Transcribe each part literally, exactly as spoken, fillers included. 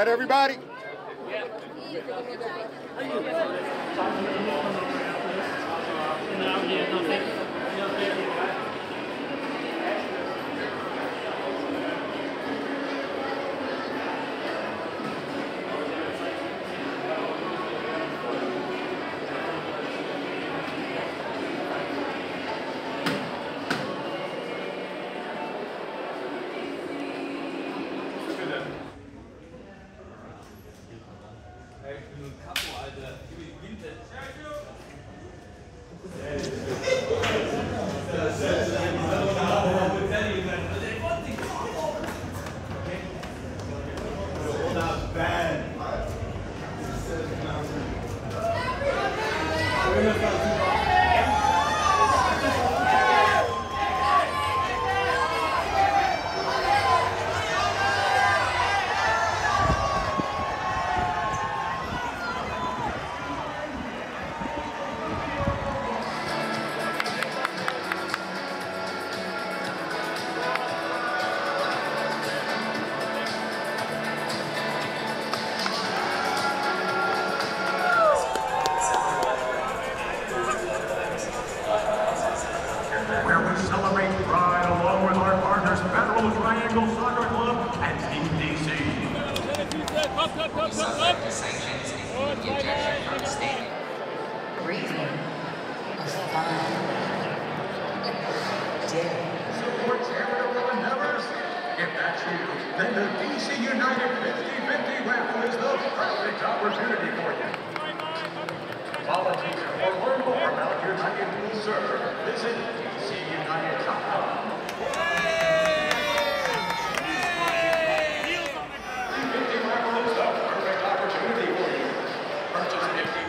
that everybody? Then the D C United fifty fifty raffle is the perfect opportunity for you. Volunteer or learn more about United we serve. Visit D C United dot com. fifty raffle is the perfect opportunity for you. Purchase fifty.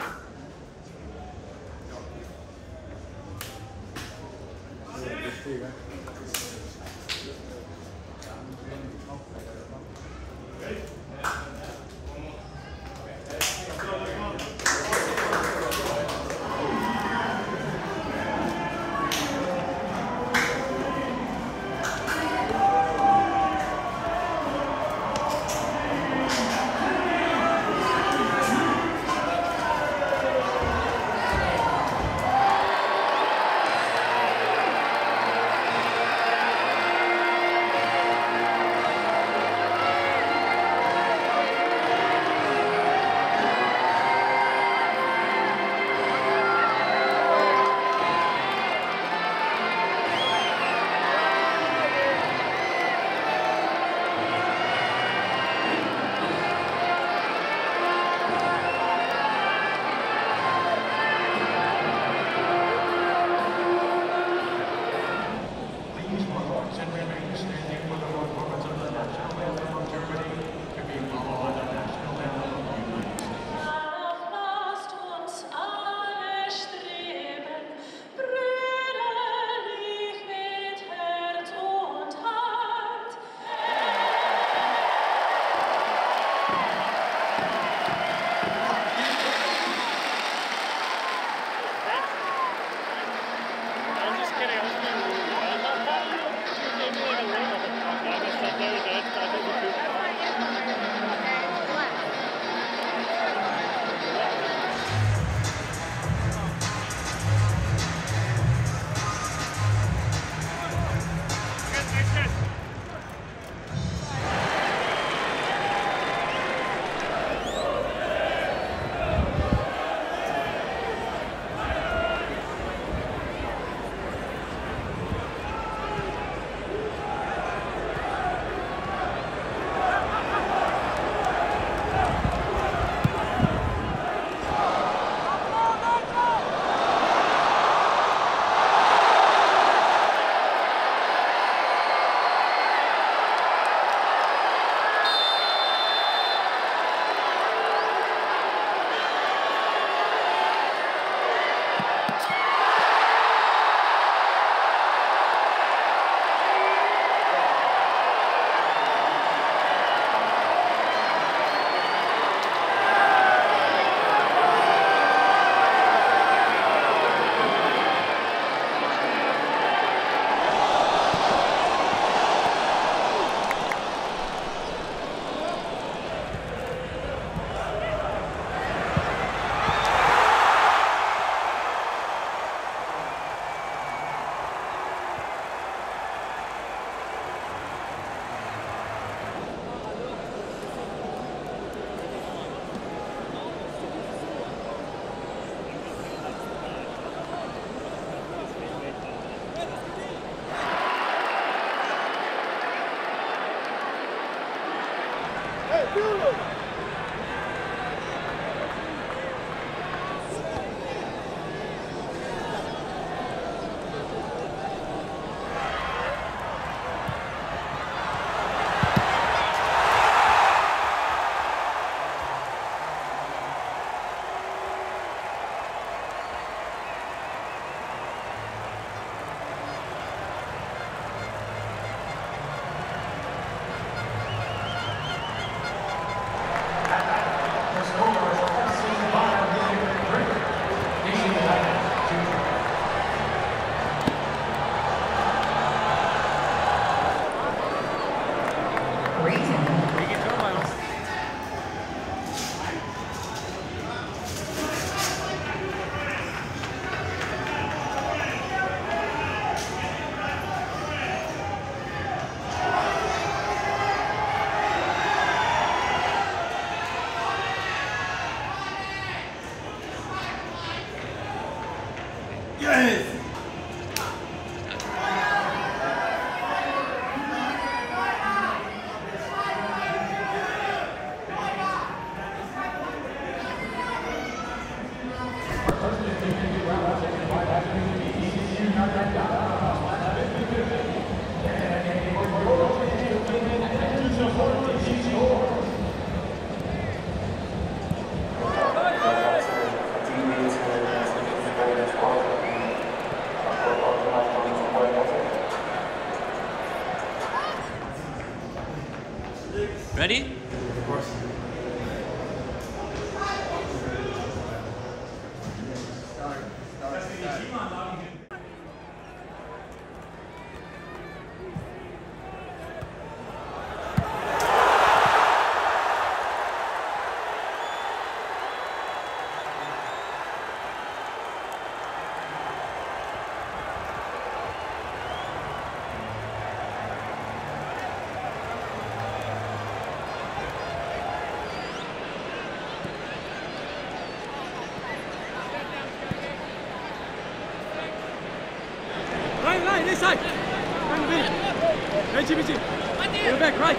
Ready? Of course. Right, right, this side. Bring the beat. Hey, Jimmy, Jimmy. Go back, right.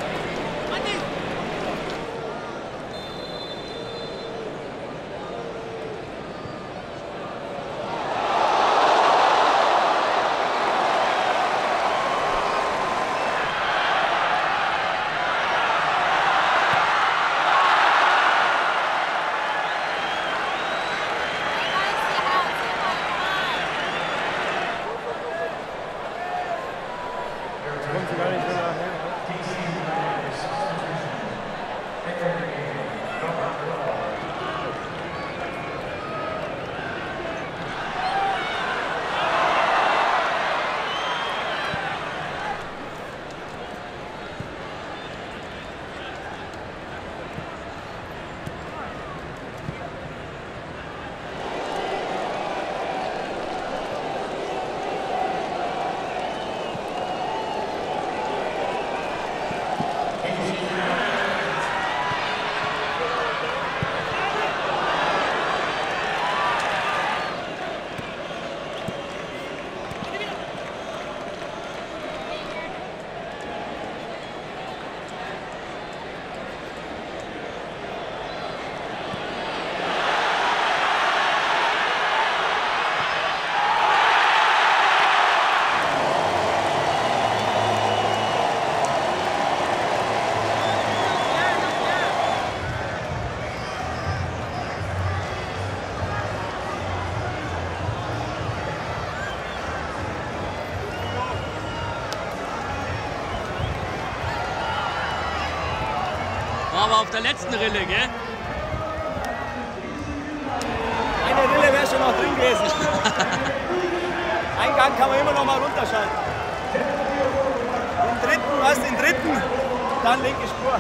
War aber auf der letzten Rille, gell? Eine Rille wäre schon noch drin gewesen. Ein Gang kann man immer noch mal runterschalten. Den dritten, was? Den dritten, dann linke Spur.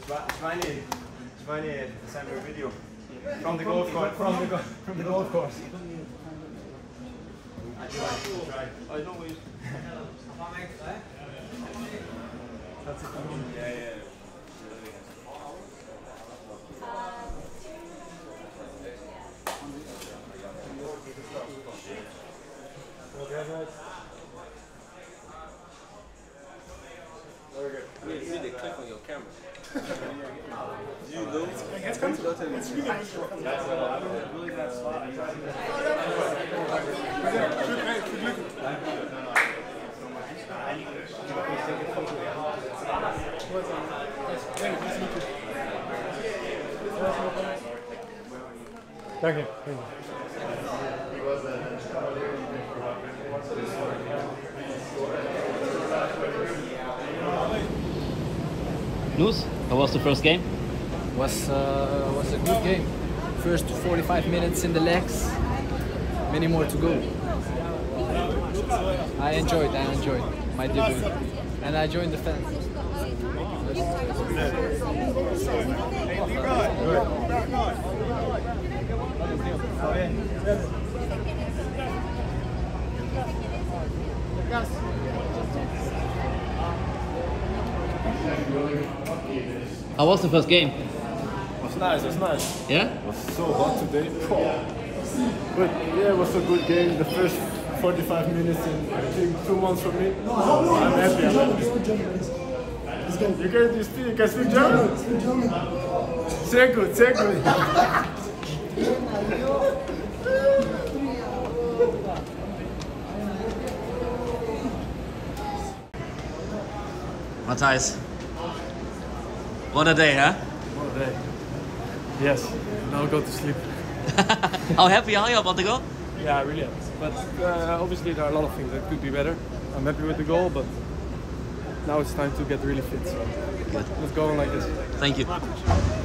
Shivani, Shivani sent me a video from the golf course. From the, go from the golf course. I do like to try. I know we. That's it. Yeah, yeah. Really click on your camera. You know? Jetzt kannst du das jetzt wieder nicht. Danke. Noes, how was the first game? Was uh, was a good game. First forty-five minutes in the legs, many more to go. I enjoyed, I enjoyed my debut, and I joined the fans. How was the first game? It was nice, it was nice. Yeah? It was so hot today. But yeah, it was a good game. The first forty-five minutes in, I think, two months for me. I'm happy. I'm happy. You can you speak, you can speak German? Sehr gut, sehr gut. Matthijs, what a day, huh? What a day. Yes. Now go to sleep. How happy are you about the goal? Yeah, really happy. But uh, obviously there are a lot of things that could be better. I'm happy with the goal, but now it's time to get really fit. So Good. let's go on like this. Thank you.